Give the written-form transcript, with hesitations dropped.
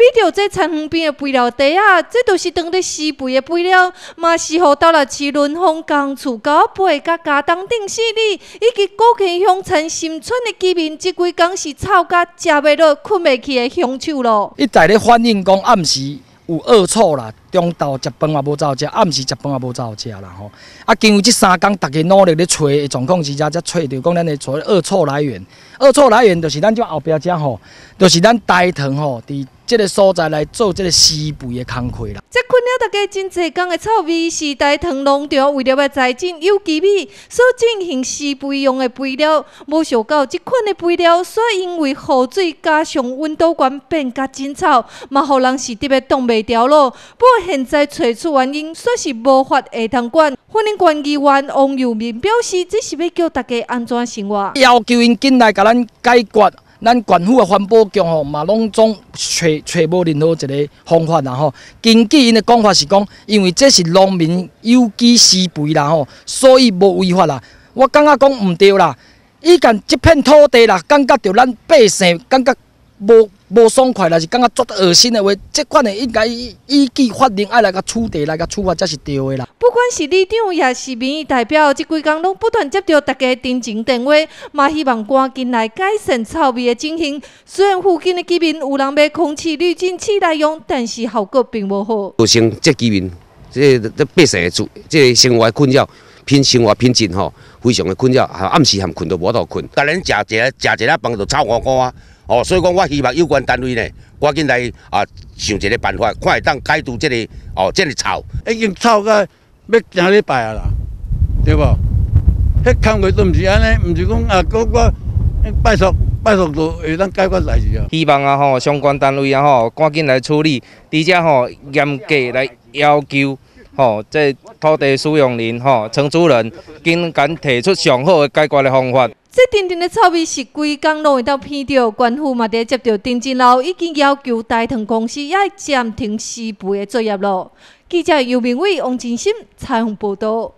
到这田园边的肥料地啊，这就是当咧施肥的肥料，嘛是互到了市润丰工厝高背甲家当顶势力以及高溪乡田新村的居民，这几工是吵甲食袂落、困袂去的凶手咯。 一直咧反映讲暗时有恶臭啦，中昼食饭也无走食，暗时食饭也无走食啦吼。啊，经过这3工，大家努力咧找的状况之下，才找到讲咱的所谓恶臭来源。恶臭来源就是咱这后壁遮吼，就是咱台糖吼，伫这个所在来做这个施肥的工课啦。 这困扰大家真侪工的臭味，是台糖农场为了要栽种有机米所进行施肥用的肥料，无想到这款的肥料，所因为雨水加上温度高变甲真臭，嘛互人是特别挡袂牢咯。不过现在找出原因，说是无法下通管。反映县议员王佑民表示，这是要叫大家安怎生活， 要求因紧来甲咱解决。咱县府的环保局吼，嘛拢总找无任何一个方法啦吼。根据因的讲法是讲，因为这是农民有机施肥啦吼，所以无违法啦。我感觉讲唔对啦，伊干这片土地啦，感觉着咱百姓感觉无爽快啦，是感觉足恶心的话，这款的应该依据法令爱来甲处理来甲处罚才是对的啦。 不管是里长也是民意代表，这几工拢不断接到大家真情电话，嘛希望赶紧来改善臭味的情形。虽然附近的居民有人买空气滤净器来用，但是效果并无好。 造成这居民这百姓的这生活困扰，生活品质吼非常的困扰，暗时含困都无法度困，个人食一个饭就臭糊糊啊！哦，所以讲我希望有关单位呢，赶紧来想一个办法，看会当解除这个这个臭。 已经臭到要成礼拜啊啦，对无？迄工作都毋是安尼，毋是讲我拜托就会当解决代志啊。 希望相关单位赶紧来处理，而且严格来要求这土地使用人承租人紧赶提出上好的解决的方法。 这阵阵的臭味是规工拢会当闻到，县府嘛伫接到定金后，已经要求台糖公司也暂停施肥的作业咯。记者尤明伟、王金心采访报道。